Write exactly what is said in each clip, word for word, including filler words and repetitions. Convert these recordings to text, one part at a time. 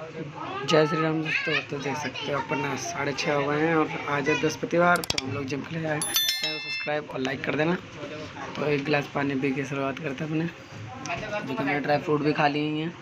जय श्री राम दोस्तों। तो देख सकते हो अपना साढ़े छः हो गए हैं और आज है बृहस्पतिवार, तो हम लोग जिम के लिए आए। चैनल को सब्सक्राइब और लाइक कर देना। तो एक गिलास पानी पी के शुरुआत करते हैं अपने, जो कि मैंने ड्राई फ्रूट भी खा लिए हैं।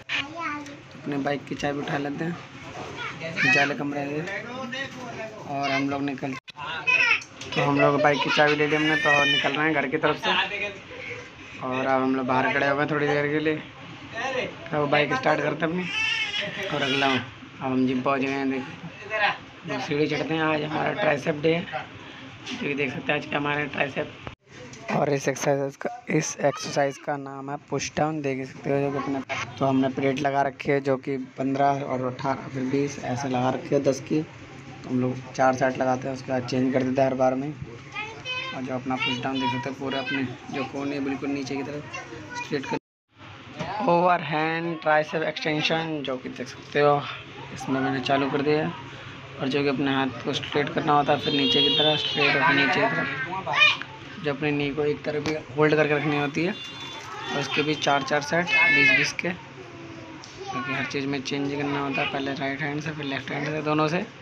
तो अपने बाइक की चाबी उठा लेते हैं, जाले कमरे से, और हम लोग निकल तो हम लोग बाइक की चाबी ले ली हमने, तो निकल रहे हैं घर की तरफ से। और अब हम लोग बाहर खड़े हो गए थोड़ी देर के लिए। अब बाइक स्टार्ट करते अपनी और अगला अब हम जिम पहुँच गए हैं। देख सीढ़ी चढ़ते हैं। आज हमारा ट्राइसेप डे है, जो कि देख सकते हैं आज का हमारा ट्राइसेप। और इस एक्सरसाइज का इस एक्सरसाइज का नाम है पुश डाउन, देख सकते हो। जो कि अपने तो हमने प्लेट लगा रखी है, जो कि पंद्रह और अठारह फिर बीस ऐसे लगा रखी है, दस की। तो हम लोग चार सेट लगाते हैं, उसके बाद चेंज कर देते हैं हर बार में। और जो अपना पुश डाउन देख सकते हैं, पूरे अपने जो कोने बिल्कुल नीचे की तरफ स्ट्रेट कर। ओवर हैंड ट्राइसेप एक्सटेंशन, जो कि देख सकते हो इसमें मैंने चालू कर दिया है। और जो कि अपने हाथ को स्ट्रेट करना होता है, फिर नीचे की तरफ स्ट्रेट और फिर नीचे की तरफ, जो अपने नी को एक तरफ भी होल्ड करके रखनी होती है। और इसके भी चार चार सेट बीस बीस के, क्योंकि हर चीज़ में चेंज करना होता है, पहले राइट हैंड से फिर लेफ्ट हैंड से, दोनों से।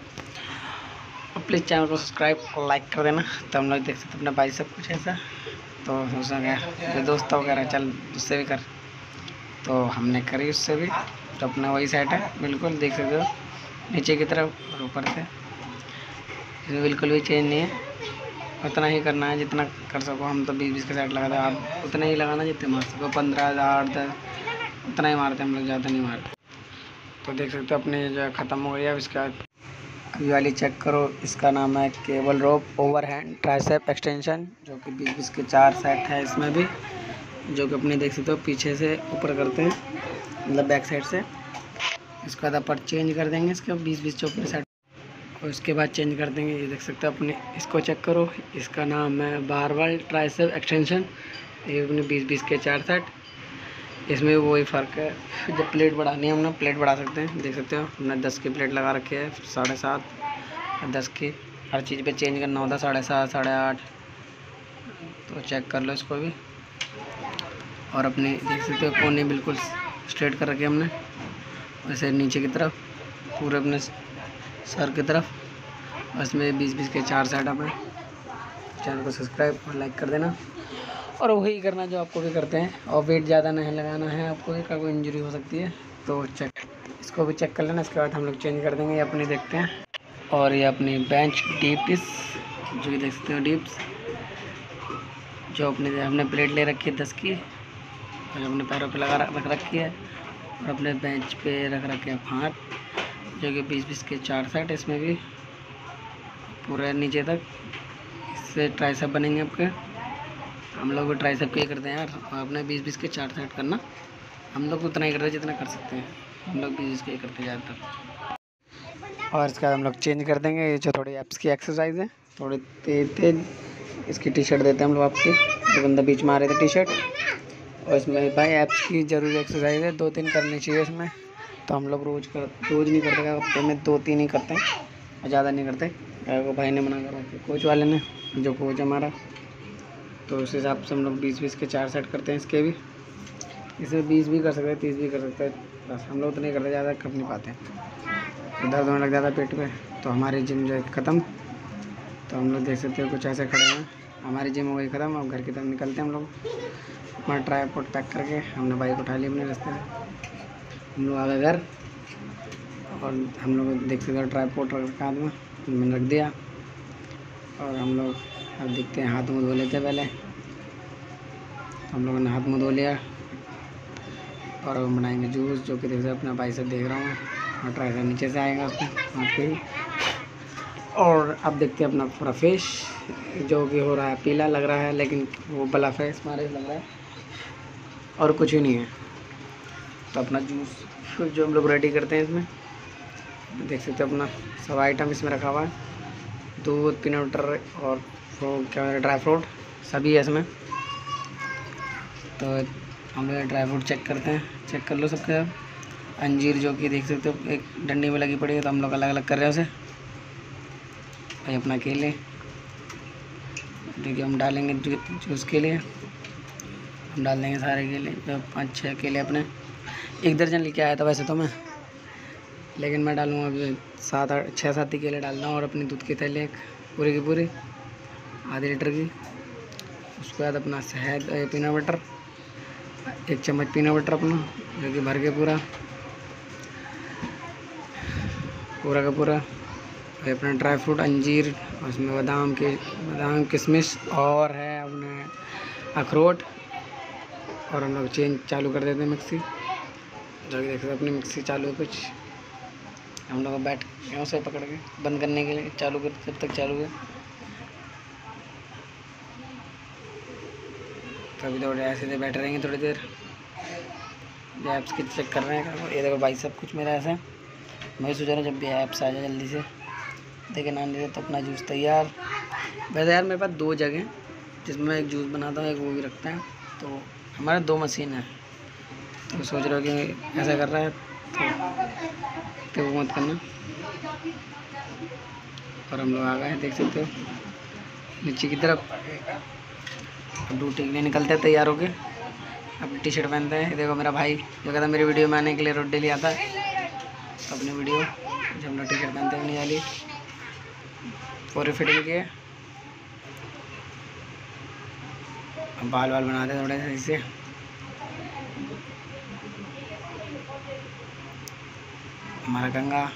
और प्लीज़ चैनल को सब्सक्राइब और लाइक कर देना। तो हम लोग देख सकते अपना भाई सब कुछ ऐसा। तो सोचा गया जो दोस्त वगैरह चल उससे भी कर, तो हमने करी उससे भी। तो अपना वही सेट है, बिल्कुल देख सकते हो नीचे की तरफ और ऊपर से। इसमें बिल्कुल भी चेंज नहीं है, उतना ही करना है जितना कर सको। हम तो बीस बीस का सेट लगाते हैं, आप उतना ही लगाना जितने मार सको। पंद्रह आठ दस उतना ही मारते हैं हम लोग, ज़्यादा नहीं मारते। तो देख सकते हो अपने जो ख़त्म हो गया। इसका अभी वाली चेक करो, इसका नाम है cable rope over hand tricep extension, जो कि बीस बीस के चार सेट है इसमें भी। जो कि अपने देख सकते हो पीछे से ऊपर करते हैं, मतलब बैक साइड से। इसके बाद अपर चेंज कर देंगे इसके बीस बीस चौपन सेट, और उसके बाद चेंज कर देंगे। ये देख सकते हो अपने, इसको चेक करो, इसका नाम है बारबल ट्राइसेप एक्सटेंशन। ये अपने बीस बीस के चार सेट, इसमें भी वही फ़र्क है। जब प्लेट बढ़ानी है हमने प्लेट बढ़ा सकते हैं, देख सकते हो हमने दस की प्लेट लगा रखी है, साढ़े सात दस की हर चीज़ पे चेंज करना होता है, साढ़े सात साढ़े आठ। तो चेक कर लो इसको भी। और अपने देख सकते हो कोने बिल्कुल स्ट्रेट कर रखे हमने, वैसे नीचे की तरफ पूरे अपने सर की तरफ। इसमें बीस बीस के चार सेट अपने। चैनल को सब्सक्राइब और लाइक कर देना, और वही करना जो आपको भी करते हैं। और वेट ज़्यादा नहीं लगाना है आपको, एक कोई इंजरी हो सकती है, तो चेक इसको भी चेक कर लेना। इसके बाद हम लोग चेंज कर देंगे, ये अपनी देखते हैं। और ये अपनी बेंच डीप्स, जो कि देख सकते हो डिप्स, जो अपने हमने प्लेट ले रखी है दस की, और अपने पैरों पे लगा रख रखी है, और अपने बेंच पे रख रखे हैं हाथ, जो कि बीस बीस के चार सेट। इसमें भी पूरे नीचे तक, इससे ट्राइसेप बनेंगे आपके। हम लोग भी ट्राइसेप के ही करते हैं यार, और अपने बीस बीस के चार सेट करना। हम लोग उतना ही करते हैं जितना कर सकते हैं, हम लोग बीस बीस के ही करते हैं ज़्यादातर। और इसके बाद हम लोग चेंज कर देंगे। ये जो थोड़ी एप्स की एक्सरसाइज है, थोड़ी तेज तेज। इसकी टी शर्ट देते हैं हम लोग आपसे, जो बंदा बीच में आ रहे थे टी शर्ट। और इसमें भाई एप्स की ज़रूरी एक्सरसाइज है, दो तीन करनी चाहिए इसमें। तो हम लोग रोज़ कर रोज़ नहीं करते, हफ्ते में दो तीन ही करते हैं, और ज़्यादा नहीं करते। वो भाई ने मना करा, कोच वाले ने, जो कोच हमारा। तो उस हिसाब से हम लोग बीस बीस के चार सेट करते हैं इसके भी। इसमें बीस भी कर सकते हैं, तीस भी कर सकते हैं, बस हम लोग तो नहीं करते, ज़्यादा कर नहीं पाते। तो दर्द होने लग जाता है पेट में। तो हमारी जिम जो है ख़त्म। तो हम लोग देख सकते हो कुछ ऐसे खड़े हैं, हमारी जिम हो गई ख़त्म। अब घर की तरफ निकलते हैं हम लोग। अपना ट्राइपॉड पैक करके हमने बाइक उठा ली अपने रास्ते से, हम लोग आ गए घर। और हम लोग देख सकते हैं ट्राइपॉड रखा हाथ में, मैंने रख दिया। और हम लोग अब देखते हैं, हाथ मुँह धो लेते हैं पहले। हम लोगों ने हाथ मुँह धो लिया, और अब बनाएंगे जूस, जो कि देख सकते अपना भाई से देख रहा हूँ। और ट्राइसेप नीचे से आएगा उसमें हाथ के ही। और अब देखते हैं अपना पूरा फेस, जो कि हो रहा है पीला लग रहा है, लेकिन वो बला फेस मारे लग रहा है, और कुछ ही नहीं है। तो अपना जूस जो हम लोग रेडी करते हैं इसमें, देख सकते हो अपना सब आइटम इसमें रखा हुआ है। दूध, पीनट बटर और क्या ड्राई फ्रूट सभी है इसमें। तो हम लोग ड्राई फ्रूट चेक करते हैं, चेक कर लो सबके। अंजीर जो कि देख सकते हो एक डंडी में लगी पड़ी है, तो हम लोग अलग अलग कर रहे हैं उसे। भाई अपना केले, देखिए हम डालेंगे जूस के लिए, हम डाल देंगे सारे केले, तो पाँच छः केले अपने। एक दर्जन लेके आया था वैसे तो मैं, लेकिन मैं डालूँगा अभी सात आठ छः सात ही केले डालता हूँ। और अपनी दूध की थैली एक पूरी की पूरी आधी लीटर की। उसके बाद अपना शहद पीनट बटर, एक चम्मच पीनट बटर अपना जो कि भर के पूरा पूरा का पूरा। और अपना ड्राई फ्रूट अंजीर, उसमें बादाम के बादाम किशमिश और है अपने अखरोट। और हम लोग चेंज चालू कर देते हैं मिक्सी, जो कि देख सकते अपनी मिक्सी चालू है। कुछ हम लोग बैठ क्यों से पकड़ के बंद करने के लिए चालू कर, जब तक चालू है तभी थोड़े ऐसे से बैठे रहेंगे थोड़ी देर। ये ऐप्स की चेक कर रहे हैं। ये देखो भाई सब कुछ मेरा ऐसा है। मैं सोच रहा हूँ जब भी ऐप्स आ जाए जल्दी से देखे ना दे तो अपना जूस तैयार। वैसे यार मेरे पास दो जगह जिसमें मैं एक जूस बनाता हूँ, एक वो भी रखता है। तो हमारे दो मशीन है। तो सोच रहा हूँ कि ऐसा कर रहा है तो, तो वो मत करना। और हम लोग आ गए देख सकते हो नीचे की तरफ। अब ड्यूटी के लिए निकलते हैं तैयार होके। अब टी शर्ट पहनते हैं। देखो मेरा भाई जो कहता मेरी वीडियो में आने के लिए रोड डेली आता है। तो अपनी वीडियो जब हम लोग टी शर्ट पहनते हैं अपनी वाली पूरी फिटिंग की है। अब बाल बाल बनाते हैं थोड़े सही से। हमारा गंगा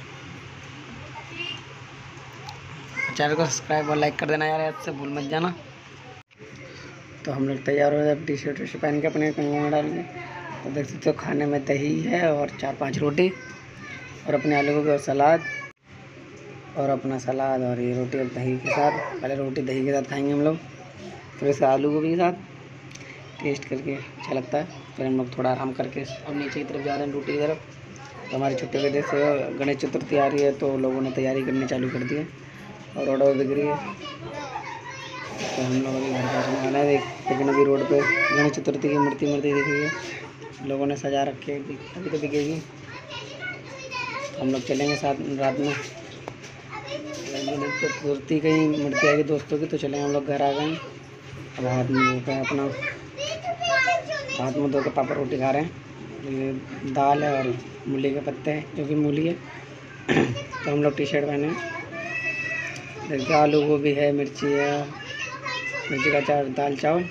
चैनल को सब्सक्राइब और लाइक कर देना यार, याद से भूल मत जाना। तो हम लोग तैयार हो गए टी शर्ट टी शर्ट पहन के अपने कंगों में डालेंगे। तो देख सकते हो खाने में दही है और चार पांच रोटी और अपने आलू गोभी और सलाद और अपना सलाद और ये रोटी और दही के साथ। पहले रोटी दही के साथ खाएंगे हम लोग, फिर इसके आलू गोभी के साथ टेस्ट करके अच्छा लगता है। फिर हम लोग थोड़ा आराम करके अब नीचे की तरफ जा रहे हैं ड्यूटी की तरफ। तो हमारी छुट्टी की वजह से गणेश चतुर्थी आ रही है तो लोगों ने तैयारी करनी चालू कर दी है और ऑर्डर बिक रही है। तो हम लोग अभी घर पहुँचने वाले हैं। लेकिन अभी रोड पे गणेश चतुर्थी की मूर्ति मूर्ति दिख रही है, लोगों ने सजा रखे है, अभी तो बिकेगी। तो हम लोग चलेंगे साथ रात में। गणेश चतुर्थी की मूर्ति आएगी दोस्तों की तो चलेंगे। हम लोग घर आ गए। अब हाथ में धो के अपना हाथ में धो के पापा रोटी खा रहे हैं। ये दाल है और मूली के पत्ते हैं जो कि मूली है। तो हम लोग टी शर्ट पहने देखिए, आलू गोभी है, मिर्ची है, मिर्ची का चावल, दाल चावल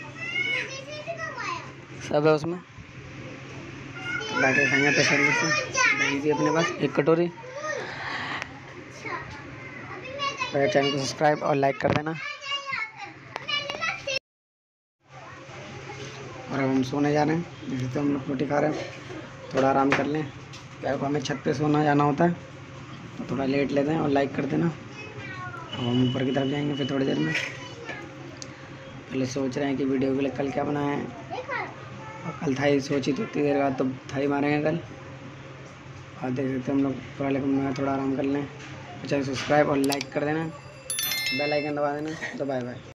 सब है उसमें। तो बैठे खाएंगे तो सर्विस से दही भी अपने पास एक कटोरी। मेरे चैनल को सब्सक्राइब और लाइक कर देना। और अब हम सोने जा रहे हैं। जैसे तो हम लोग रोटी खा रहे हैं, थोड़ा आराम कर लें। क्या को हमें छत पे सोना जाना होता है तो थोड़ा लेट लेते हैं और लाइक कर देना। अब हम ऊपर की तरफ जाएंगे फिर थोड़ी देर में। पहले सोच रहे हैं कि वीडियो के लिए कल क्या बनाए हैं। और कल थाई सोची तो इतनी देर बाद तो थाई मारेंगे कल। और देख सकते हम लोग पहले में थोड़ा आराम कर लें। चैनल सब्सक्राइब और लाइक कर देना, बेल आइकन दबा देना। तो बाय बाय।